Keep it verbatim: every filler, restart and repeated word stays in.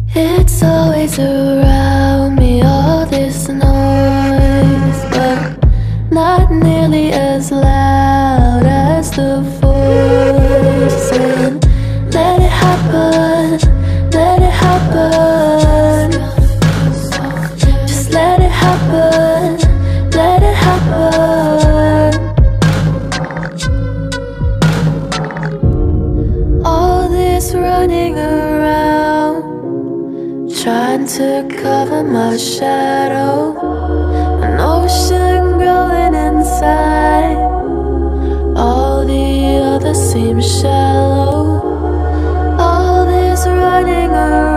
It's always around me, all this noise, but not nearly as loud as the voice. And let it happen, let it happen. Just let it happen, let it happen. All this running around, trying to cover my shadow, an ocean growing inside. All the others seem shallow. All this running around,